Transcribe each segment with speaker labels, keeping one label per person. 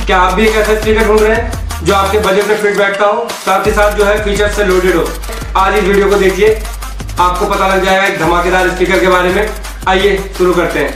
Speaker 1: क्या आप भी एक ऐसा स्पीकर ढूंढ रहे हैं जो आपके बजट में फिट बैठता हो, साथ ही साथ जो है फीचर से लोडेड हो? आज इस वीडियो को देखिए, आपको पता लग जाएगा एक धमाकेदार स्पीकर के बारे में। आइए शुरू करते हैं।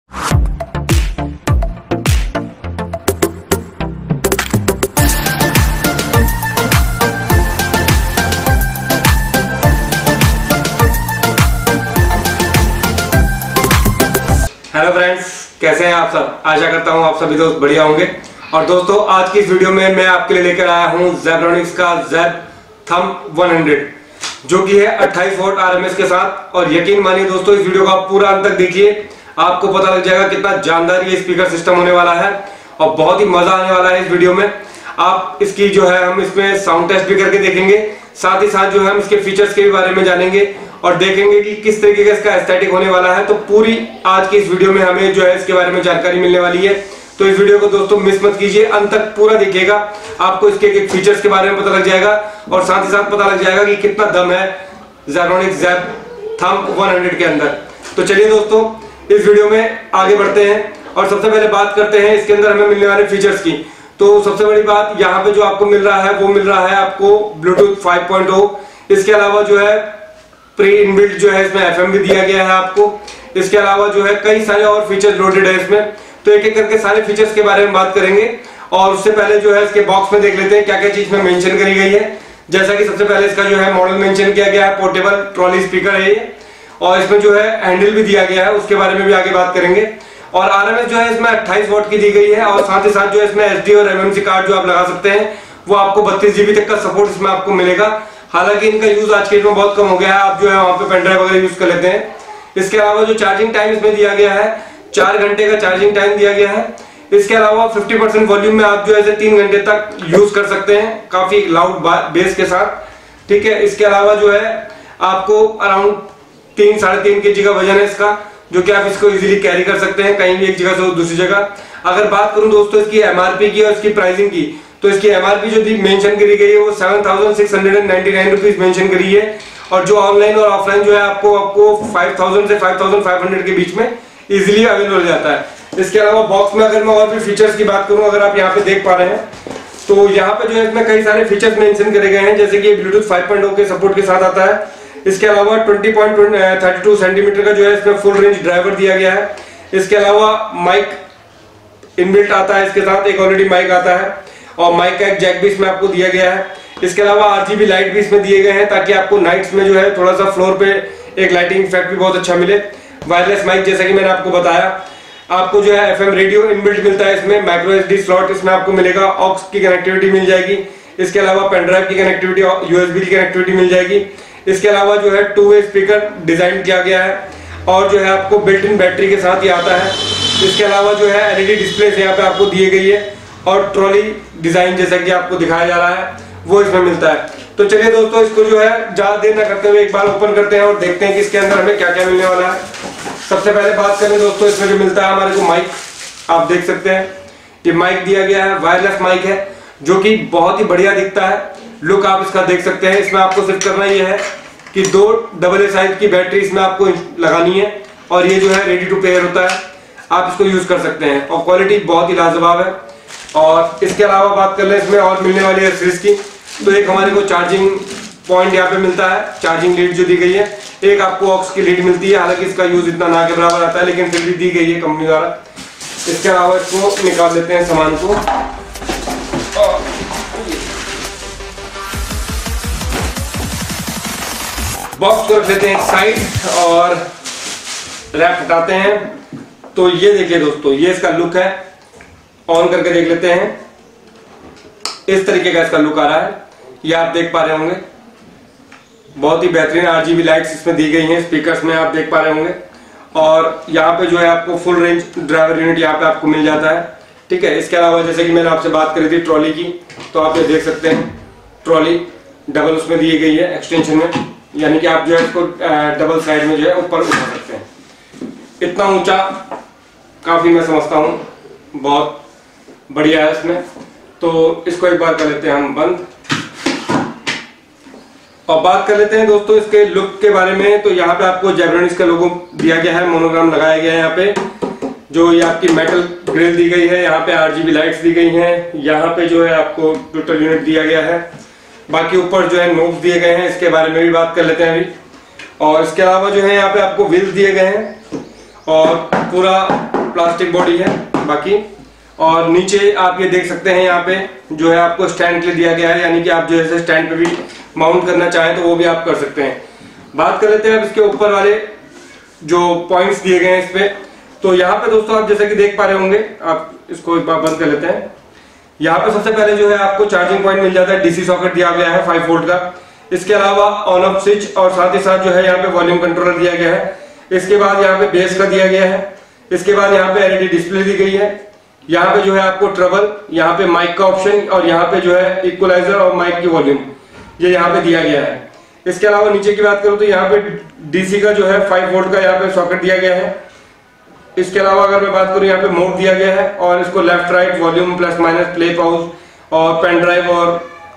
Speaker 1: हेलो फ्रेंड्स, कैसे हैं आप सब? आशा करता हूं आप सभी दोस्त बढ़िया होंगे। और दोस्तों, आज की इस वीडियो में मैं आपके लिए लेकर आया हूं Zebronics का Zeb Thumb 100, जो कि है 28 वॉट RMS के साथ। और यकीन मानिए दोस्तों, इस वीडियो को आप पूरा अंत तक देखिए, आपको पता लग जाएगा कितना जानदार ये स्पीकर सिस्टम होने वाला है और बहुत ही मजा आने वाला है इस वीडियो में। आप इसकी जो है हम इसमें साउंड टेस्ट भी करके देखेंगे, साथ ही साथ जो है हम इसके फीचर्स के बारे में जानेंगे और देखेंगे कि किस तरीके का इसका एस्थेटिक होने वाला है। तो पूरी आज की इस वीडियो में हमें जो है इसके बारे में जानकारी मिलने वाली है। तो इस वीडियो को दोस्तों मिस मत कीजिए, अंत तक पूरा देखिएगा, आपको इसके एक फीचर्स के बारे में पता लग जाएगा और साथ ही साथ पता लग जाएगा कि कितना दम है Zebronics Zeb Thumb 100 के अंदर। तो चलिए दोस्तों, इस वीडियो में आगे बढ़ते हैं और सबसे पहले बात करते हैं इसके अंदर हमें मिलने वाले फीचर्स की। तो सबसे बड़ी बात यहाँ पे जो आपको मिल रहा है वो मिल रहा है आपको ब्लूटूथ 5.0। इसके अलावा जो है प्री इनबिल्ट जो है इसमें FM भी दिया गया है आपको। इसके अलावा जो है कई सारे और फीचर्स लोडेड है इसमें। तो एक एक करके सारे फीचर्स के बारे में बात करेंगे और उससे पहले जो है इसके बॉक्स में देख लेते हैं क्या क्या चीज में मेंशन करी गई है। जैसा कि सबसे पहले इसका जो है मॉडल मेंशन किया गया है, पोर्टेबल ट्रॉली स्पीकर है ये, और इसमें जो है हैंडल भी दिया गया है, उसके बारे में भी आगे बात करेंगे। और RMS जो है इसमें 28 वॉट की दी गई है और साथ ही साथ जो है इसमें SD और MMC कार्ड जो आप लगा सकते हैं वो आपको 32 GB तक का सपोर्ट इसमें आपको मिलेगा। हालांकि इनका यूज आज के डेट में बहुत कम हो गया है, आप जो है वहां पे पेन ड्राइव वगैरह यूज कर लेते हैं। इसके अलावा जो चार्जिंग टाइम इसमें दिया गया है, 4 घंटे का चार्जिंग टाइम दिया गया है। इसके अलावा 50% वॉल्यूम में आप जो है 3 घंटे तक यूज कर सकते हैं, काफी लाउड बेस के साथ। ठीक है, इसके अलावा जो है आपको अराउंड 3-3.5 kg का वजन है इसका, जो कि आप इसको इजीली कैरी कर सकते हैं कहीं भी एक जगह से दूसरी जगह। अगर बात करूं दोस्तों इसकी MRP की और इसकी प्राइसिंग की, तो इसकी MRP जो मेंशन करी गई है वो 7,699 रुपीज मेंशन करी है और जो ऑनलाइन और ऑफलाइन जो है आपको 5,000 से 5,500 के बीच में इजीली अवेलेबल हो जाता है। इसके अलावा बॉक्स में अगर मैं और भी फीचर्स की बात करूं, अगर आप यहाँ पे देख पा रहे हैं तो यहाँ पे जो है इसमें कई सारे फीचर्स मेंशन करे गए हैं, जैसे कि ब्लूटूथ 5.0 के सपोर्ट के साथ आता है। इसके अलावा 20.32 सेंटीमीटर का जो है इसमें फुल रेंज ड्राइवर दिया गया है। इसके अलावा माइक इनबिल्ट आता है, इसके साथ एक ऑलरेडी माइक आता है और माइक का एक जैक भी इसमें आपको दिया गया है। इसके अलावा RGB लाइट भी इसमें दिए गए हैं ताकि आपको नाइट्स में जो है थोड़ा सा फ्लोर पे एक लाइटिंग इफेक्ट भी बहुत अच्छा मिले। वायरलेस माइक जैसा कि मैंने आपको बताया, आपको जो है FM रेडियो इनबिल्ट मिलता है इसमें, माइक्रो SD स्लॉट इसमें आपको मिलेगा, ऑक्स की कनेक्टिविटी मिल जाएगी। इसके अलावा पेन ड्राइव की कनेक्टिविटी, USB की कनेक्टिविटी मिल जाएगी। इसके अलावा जो है 2-वे स्पीकर डिजाइन किया गया है और जो है आपको बिल्ट इन बैटरी के साथ ही आता है। इसके अलावा जो है LED डिस्प्ले यहाँ पे आपको दी गई है और ट्रॉली डिजाइन जैसा कि आपको दिखाया जा रहा है वो इसमें मिलता है। तो चलिए दोस्तों, इसको जो है ज्यादा देर न करते हुए एक बार ओपन करते हैं और देखते हैं कि इसके अंदर हमें क्या क्या मिलने वाला है। सबसे पहले बात करें दोस्तों, इसमें जो मिलता है हमारे को माइक, आप देख सकते हैं ये माइक दिया गया है, वायरलेस माइक है जो कि बहुत ही बढ़िया दिखता है। लुक आप इसका देख सकते हैं। इसमें आपको सिर्फ करना ये है कि 2 AA साइज की बैटरी इसमें आपको लगानी है और ये जो है रेडी टू पेयर होता है, आप इसको यूज कर सकते हैं और क्वालिटी बहुत ही लाजवाब है। और इसके अलावा बात कर लें इसमें और मिलने वाली एक्सेसरीज की, तो एक हमारे को चार्जिंग पॉइंट यहाँ पे मिलता है, चार्जिंग लीड जो दी गई है, एक आपको ऑक्स की लीड मिलती है। हालांकि इसका यूज इतना ना के बराबर आता है लेकिन फिर भी दी गई है कंपनी द्वारा। इसके अलावा इसको निकाल देते हैं सामान को, बॉक्स को रख लेते हैं एक साइड और रैप हटाते हैं। तो ये देखिए दोस्तों, ये इसका लुक है, ऑन करके देख लेते हैं। इस तरीके का इसका लुक आ रहा है, ये आप देख पा रहे होंगे। बहुत ही बेहतरीन RGB लाइट्स इसमें दी गई हैं, स्पीकर्स में आप देख पा रहे होंगे। और यहाँ पे जो है आपको फुल रेंज ड्राइवर यूनिट यहाँ पे आपको मिल जाता है। ठीक है, इसके अलावा जैसे कि मैंने आपसे बात करी थी ट्रॉली की, तो आप ये देख सकते हैं ट्रॉली डबल उसमें दी गई है एक्सटेंशन में, यानी कि आप जो है इसको डबल साइड में जो है ऊपर उठा सकते हैं। इतना ऊंचा काफी मैं समझता हूँ बहुत बढ़िया है इसमें। तो इसको एक बार कर लेते हैं हम बंद और बात कर लेते हैं दोस्तों इसके लुक के बारे में। तो यहाँ पे आपको Zebronics का लोगो दिया गया है, मोनोग्राम लगाया गया है यहाँ पे, जो ये आपकी मेटल ग्रिल दी गई है, यहाँ पे RGB लाइट्स दी गई हैं, यहाँ पे जो है आपको टोटल यूनिट दिया गया है। बाकी ऊपर जो है नोब्स दिए गए हैं, इसके बारे में भी बात कर लेते हैं अभी। और इसके अलावा जो है यहाँ पे आपको व्हील्स दिए गए हैं और पूरा प्लास्टिक बॉडी है बाकी। और नीचे आप ये देख सकते हैं, यहाँ पे जो है आपको स्टैंड के लिए दिया गया है, यानी कि आप जो है स्टैंड पे भी माउंट करना चाहें तो वो भी आप कर सकते हैं। बात कर लेते हैं अब इसके ऊपर वाले जो पॉइंट्स दिए गए हैं इस पे। तो यहाँ पे दोस्तों आप जैसे कि देख पा रहे होंगे, आप इसको एक बार बंद कर लेते हैं। यहाँ पे सबसे पहले जो है आपको चार्जिंग पॉइंट मिल जाता है, DC सॉकेट दिया गया है 5 वोल्ट का। इसके अलावा ऑन ऑफ स्विच और साथ ही साथ जो है यहाँ पे वॉल्यूम कंट्रोलर दिया गया है। इसके बाद यहाँ पे बेस का दिया गया है। इसके बाद यहाँ पे LED डिस्प्ले दी गई है। यहाँ पे जो है आपको ट्रबल, यहाँ पे माइक का ऑप्शन और यहाँ पे जो है इक्वलाइजर और माइक की वॉल्यूम ये यहाँ पे दिया गया है। इसके अलावा नीचे की बात करूँ तो यहाँ पे DC का जो है 5 वोल्ट का यहाँ पे सॉकेट दिया गया है। इसके अलावा अगर मैं बात करूँ यहाँ पे मोड दिया गया है और इसको left right volume plus minus play pause और पेन ड्राइव और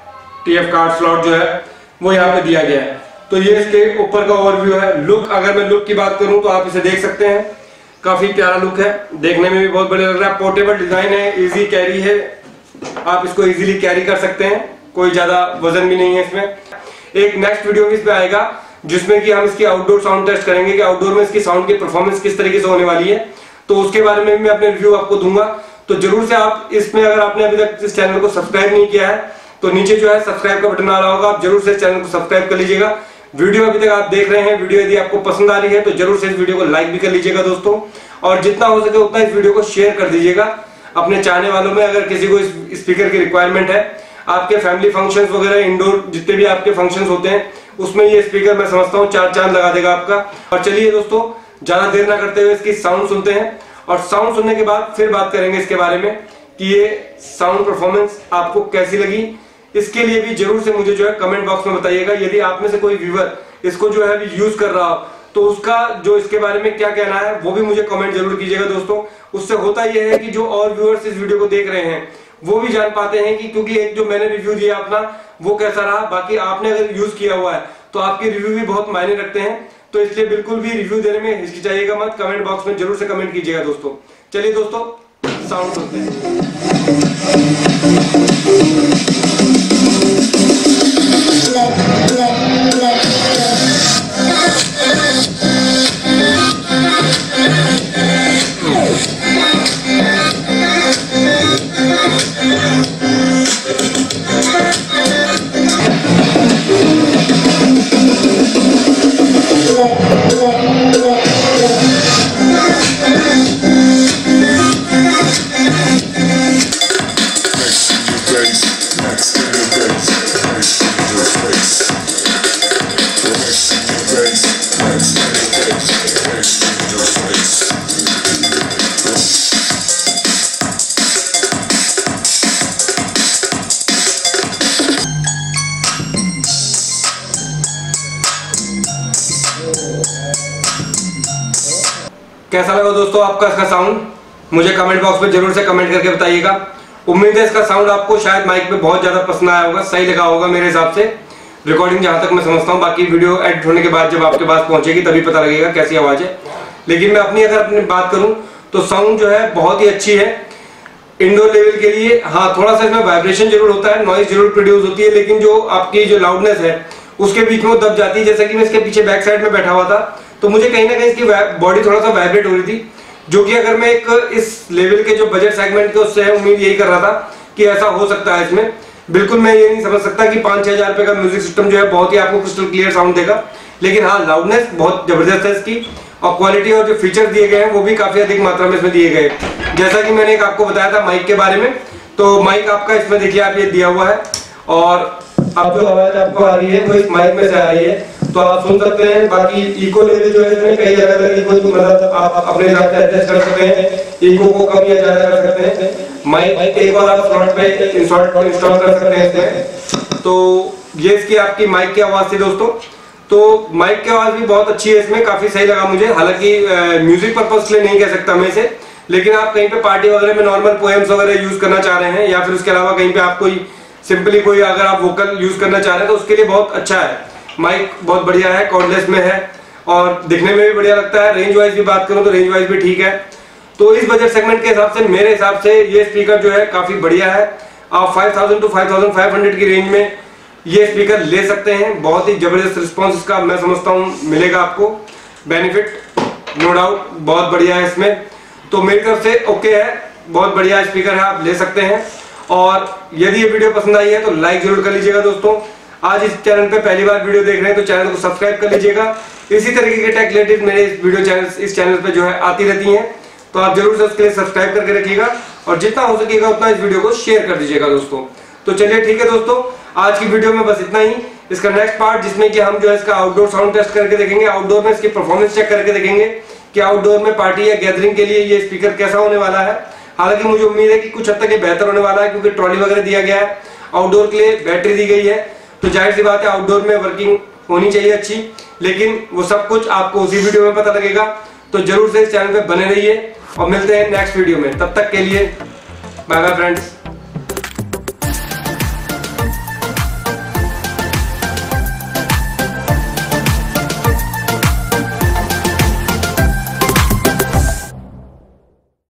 Speaker 1: TF कार्ड स्लॉट जो है वो यहाँ पे दिया गया है। तो ये इसके ऊपर का ओवरव्यू है। लुक, अगर मैं लुक की बात करूँ तो आप इसे देख सकते हैं, काफी प्यारा लुक है, देखने में भी बहुत बढ़िया लग रहा है। पोर्टेबल डिजाइन है, इजी कैरी है, आप इसको इजीली कैरी कर सकते हैं, कोई ज्यादा वजन भी नहीं है इसमें। एक नेक्स्ट वीडियो भी इसमें आएगा जिसमें कि हम इसकी आउटडोर साउंड टेस्ट करेंगे कि आउटडोर में इसकी साउंड की परफॉर्मेंस किस तरीके से होने वाली है, तो उसके बारे में भी मैं अपने रिव्यू आपको दूंगा। तो जरूर से आप इसमें, अगर आपने अभी तक इस चैनल को सब्सक्राइब नहीं किया है तो नीचे जो है सब्सक्राइब का बटन आ रहा होगा, आप जरूर से इस चैनल को सब्सक्राइब कर लीजिएगा। वीडियो अभी तक आप देख रहे हैं, वीडियो यदि आपको पसंद आ रही है तो जरूर से इस वीडियो को लाइक भी कर लीजिएगा दोस्तों, और जितना हो सके उतना इस वीडियो को शेयर कर दीजिएगा अपने चाहने वालों में। अगर किसी को इस स्पीकर की रिक्वायरमेंट है, आपके फैमिली फंक्शंस वगैरह, इंडोर जितने भी आपके फंक्शंस होते हैं उसमें ये स्पीकर मैं समझता हूँ 4 चांद लगा देगा आपका। और चलिए दोस्तों, ज्यादा देर ना करते हुए इसकी साउंड सुनते हैं, और साउंड सुनने के बाद फिर बात करेंगे इसके बारे में कि ये साउंड परफॉर्मेंस आपको कैसी लगी। इसके लिए भी जरूर से मुझे जो है कमेंट बॉक्स में बताइएगा। यदि आप में से कोई व्यूअर इसको जो है अभी यूज कर रहा हो तो उसका जो इसके बारे में क्या कहना है वो भी मुझे कमेंट जरूर कीजिएगा दोस्तों। उससे होता यह है कि जो और व्यूअर्स इस वीडियो को देख रहे हैं वो भी जान पाते हैं कि, क्योंकि एक जो मैंने रिव्यू दिया अपना वो कैसा रहा, बाकी आपने अगर यूज किया हुआ है तो आपके रिव्यू भी बहुत मायने रखते हैं। तो इसलिए बिल्कुल भी रिव्यू देने में हिचकिचाइएगा मत, कमेंट बॉक्स में जरूर से कमेंट कीजिएगा दोस्तों। चलिए दोस्तों, साउंड सुनते हैं। कैसा लगा दोस्तों आपका इसका साउंड, मुझे कमेंट बॉक्स में जरूर से कमेंट करके बताइएगा। उम्मीद है इसका साउंड आपको शायद माइक पे बहुत ज्यादा पसंद आया होगा, सही लगा होगा मेरे हिसाब से, रिकॉर्डिंग जहां तक मैं समझता हूं। बाकी वीडियो एडिट होने के बाद जब आपके पास पहुंचेगी तभी पता लगेगा कैसी आवाज है। लेकिन मैं अपनी बात करूं तो साउंड जो है बहुत ही अच्छी है इंडोर लेवल के लिए। हाँ, थोड़ा सा इसमें वाइब्रेशन जरूर होता है, नॉइज जरूर प्रोड्यूस होती है, लेकिन जो आपकी जो लाउडनेस है उसके बीच में वो दब जाती है। जैसे कि मैं इसके पीछे बैक साइड में बैठा हुआ था तो मुझे कहीं ना कहीं इसकी बॉडी थोड़ा सा वाइब्रेट हो रही थी, जो कि अगर मैं एक इस लेवल के जो बजट सेगमेंट के उससे है उम्मीद यही कर रहा था कि ऐसा हो सकता है इसमें। बिल्कुल मैं ये नहीं समझ सकता कि 5-6 हज़ार रुपए का म्यूजिक सिस्टम जो है बहुत ही आपको क्रिस्टल क्लियर साउंड देगा, लेकिन हाँ, लाउडनेस बहुत जबरदस्त है इसकी, और क्वालिटी और जो फीचर्स दिए गए हैं वो भी काफी अधिक मात्रा में इसमें दिए गए। जैसा कि मैंने एक आपको बताया था माइक के बारे में, तो माइक आपका इसमें देखिए आप ये दिया हुआ है, और अब जो आवाज आपको आ रही है वो इस माइक में से आ रही है, तो आप सुन सकते हैं। बाकी इको लेवल जो है इसमें कई अलग-अलग इको की मदद आप अपने हिसाब से एडजस्ट कर सकते हैं, इको को कम या ज्यादा कर सकते हैं। माइक एक बार आप स्लॉट पे इंस्टॉल कर सकते हैं इसमें। तो ये इसकी आपकी माइक की आवाज थी दोस्तों। तो माइक की आवाज भी बहुत अच्छी है इसमें, काफी सही लगा मुझे। हालांकि म्यूजिक पर्पस के लिए नहीं कह सकता मैं इसे, लेकिन आप कहीं पे पार्टी वगैरह में नॉर्मल पोएम्स वगैरह यूज करना चाह रहे हैं, या फिर उसके अलावा कहीं पे आप कोई सिंपली कोई अगर आप वोकल यूज करना चाह रहे हैं तो उसके लिए बहुत अच्छा है। माइक बहुत बढ़िया है, कॉर्डलेस में है और दिखने में भी बढ़िया लगता है। रेंज वाइज भी बात करूं तो रेंज वाइज भी ठीक है। तो इस बजट सेगमेंट के हिसाब से मेरे हिसाब से ये स्पीकर जो है काफी बढ़िया है। आप 5000 to 5500 की रेंज में ये स्पीकर ले सकते हैं। बहुत ही जबरदस्त रिस्पॉन्स इसका मैं समझता हूँ मिलेगा आपको, बेनिफिट नो डाउट बहुत बढ़िया है इसमें। तो मेरी तरफ से ओके है, बहुत बढ़िया स्पीकर है, आप ले सकते हैं। और यदि ये वीडियो पसंद आई है तो लाइक जरूर कर लीजिएगा दोस्तों। आज इस चैनल पे पहली बार वीडियो देख रहे हैं तो चैनल को सब्सक्राइब कर लीजिएगा। इसी तरीके के टेक रिलेटेड मेरे इस चैनल पे जो है आती रहती हैं, तो आप जरूर से उसके लिए सब्सक्राइब करके रखिएगा और जितना हो सकेगा उतना इस वीडियो को शेयर कर दीजिएगा दोस्तों। तो चलिए ठीक है दोस्तों, आज की वीडियो में बस इतना ही। इसका नेक्स्ट पार्ट जिसमें कि हम जो है इसका आउटडोर साउंड टेस्ट करके देखेंगे, आउटडोर में इसकी परफॉर्मेंस चेक करके देखेंगे कि आउटडोर में पार्टी या गैदरिंग के लिए ये स्पीकर कैसा होने वाला है। हालांकि मुझे उम्मीद है कि कुछ हद तक ये बेहतर होने वाला है, क्योंकि ट्रॉली वगैरह दिया गया है, आउटडोर के लिए बैटरी दी गई है, तो जाहिर सी बात है आउटडोर में वर्किंग होनी चाहिए अच्छी। लेकिन वो सब कुछ आपको उसी वीडियो में पता लगेगा, तो जरूर से इस चैनल पे बने रहिए और मिलते हैं नेक्स्ट वीडियो में। तब तक के लिए बाय बाय फ्रेंड्स।